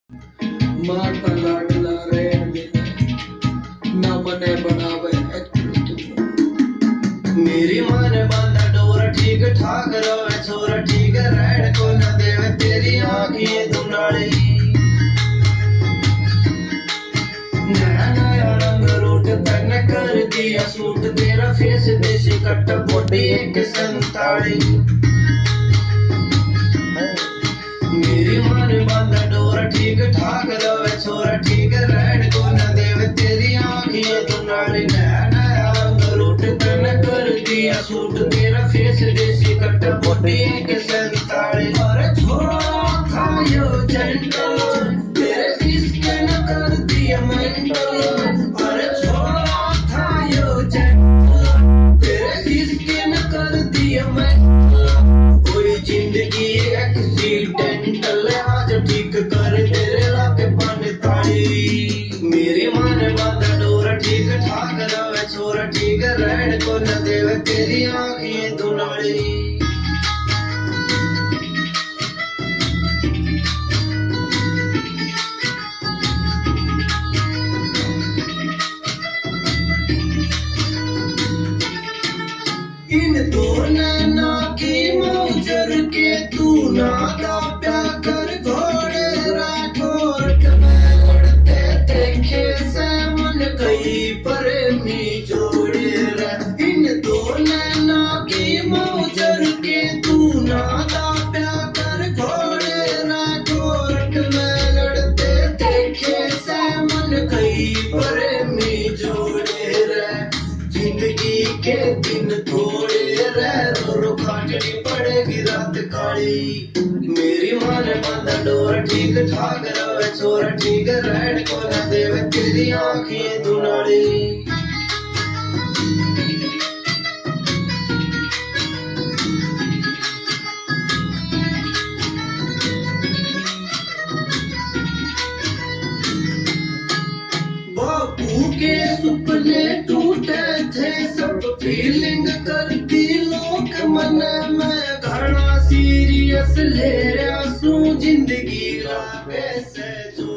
माता लाडला रहन देना ना मने बनावे मेरी मां ने बांधा डोरा ठीक ठाक रवे छोरा ठीक रहन को न देवे तेरी आंखें दुनाली नया नया रंग रूट तन कर दिया सूट तेरा फेस देसी कट बॉडी 147 मेरी मां ने बांधा डोरा ठीक ठाक रवे छोरा ठीक रहन को न देवे तेरी आंखें दुनाली नया नया रंग रूट तन कर दिया सूट तेरा फेस देसी कट बॉडी 147 अरे छोरा था यो जेंटल तेरे इसके न कर दिया मेंटल अरे छोरा था यो जेंटल तेरे इसके न कर दिया मेंटल कोई जिंदगी एक्सीडेंटल आज ठीक कर तेरे लाके पाने ताली मेरी मां ने बांधा डोरा ठीक ठाक रवे छोरा ठीक रहन को न देवे तेरी आंखें दुनाली इन दो नैना की मौजर के तू नादा प्या कर घोड़े राठौर में लड़ते देखे से मन कई प्रेमी जोड़े रे इन दो नैना की मौजर के तू नादा प्या कर घोड़े राठौर में लड़ते देखे से मन कई प्रेमी जोड़े रे जिंदगी के दिन थोड़े रह रो खाटनी पड़ेगी रात काली मेरी मां ने बांधा डोरा ठीक ठाक रवे छोरा ठीक रहन को न देवे तेरी आंखें दुनाली बापू के सपने टूटे थे सब फीलिंग करती लोक मन में घना सीरियस ले रहा सू जिंदगी लागे से जो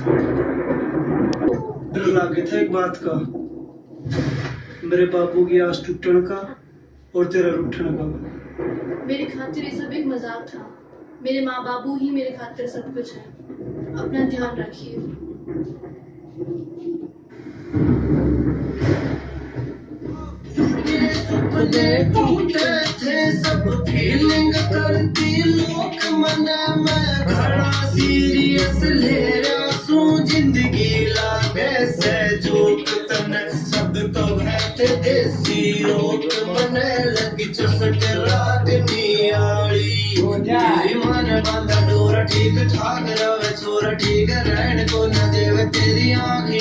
डर लागे था एक बात का मेरे बापू की आस टूटने का और तेरा रूठने का मेरे खातिर ये सब एक मजाक था मेरे माँ बाबू ही मेरे खातिर सब कुछ है अपना ध्यान रखिए सपने टूटे थे सब फीलिंग करती लोक मन में घना सीरियस ले रहा सू जिंदगी लागे से जोक तन सब तो बैठे देसी रोक मन लगी चसट रात नियाली मेरी मां ने बांधा डोरा ठीक ठाक रवे छोरा ठीक रहन को न देवे तेरी आंखें